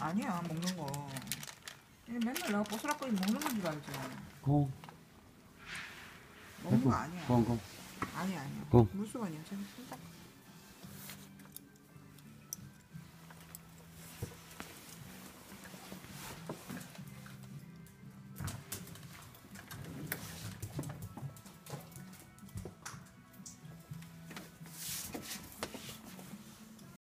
아니야, 먹는 거. 이게 맨날 내가 보스락거리 먹는 건 줄 알지. 고. 먹는 거 아니야. 고. 아니야. 고. 물수건이야. 제가